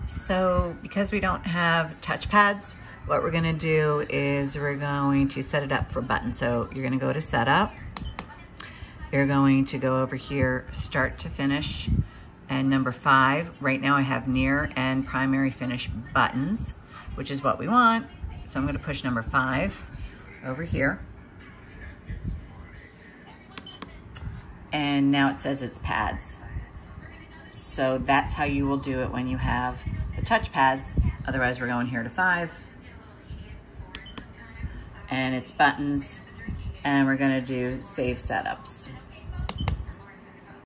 So because we don't have touch pads, what we're gonna do is we're going to set it up for buttons. So you're gonna go to setup. You're going to go over here, start to finish, and number 5. Right now I have near and primary finish buttons, which is what we want. So I'm gonna push number 5 over here. And now it says it's pads. So that's how you will do it when you have the touch pads. Otherwise we're going here to 5. And it's buttons. And we're gonna do save setups.